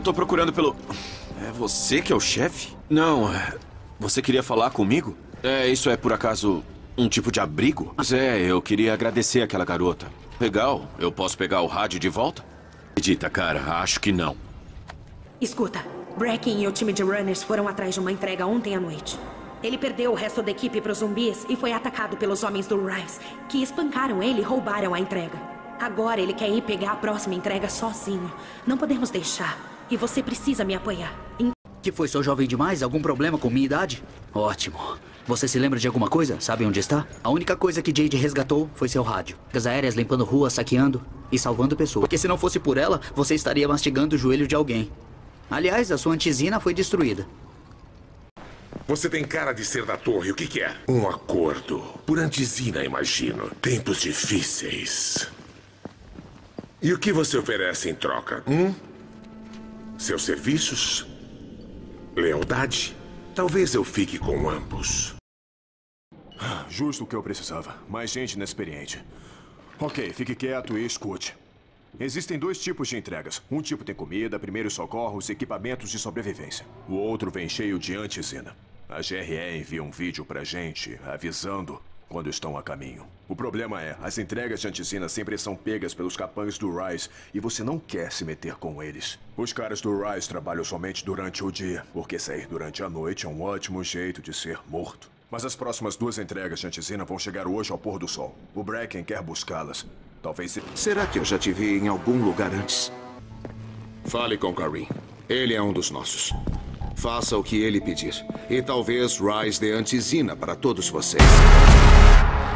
tô procurando pelo... É você que é o chefe? Não, você queria falar comigo? Isso é por acaso um tipo de abrigo? Mas eu queria agradecer aquela garota. Legal, eu posso pegar o rádio de volta? Acredita, cara, acho que não. Escuta, Bracken e o time de runners foram atrás de uma entrega ontem à noite. Ele perdeu o resto da equipe para os zumbis e foi atacado pelos homens do Rise, que espancaram ele e roubaram a entrega. Agora ele quer ir pegar a próxima entrega sozinho. Não podemos deixar. E você precisa me apoiar. Que foi, sou jovem demais? Algum problema com minha idade? Ótimo. Você se lembra de alguma coisa? Sabe onde está? A única coisa que Jade resgatou foi seu rádio. As aéreas limpando ruas, saqueando e salvando pessoas. Porque se não fosse por ela, você estaria mastigando o joelho de alguém. Aliás, a sua antizina foi destruída. Você tem cara de ser da torre. O que quer? Um acordo. Por antizina, imagino. Tempos difíceis. E o que você oferece em troca? Seus serviços? Lealdade? Talvez eu fique com ambos. Justo o que eu precisava. Mais gente inexperiente. Ok, fique quieto e escute. Existem dois tipos de entregas. Um tipo tem comida, primeiros socorros, equipamentos de sobrevivência. O outro vem cheio de antizina. A GRE envia um vídeo pra gente, avisando quando estão a caminho. O problema é, as entregas de antizina sempre são pegas pelos capangas do Rise e você não quer se meter com eles. Os caras do Rise trabalham somente durante o dia, porque sair durante a noite é um ótimo jeito de ser morto. Mas as próximas duas entregas de antizina vão chegar hoje ao pôr do sol. O Bracken quer buscá-las. Talvez... Será que eu já te vi em algum lugar antes? Fale com Karim. Ele é um dos nossos. Faça o que ele pedir. E talvez Rise dê antizina para todos vocês.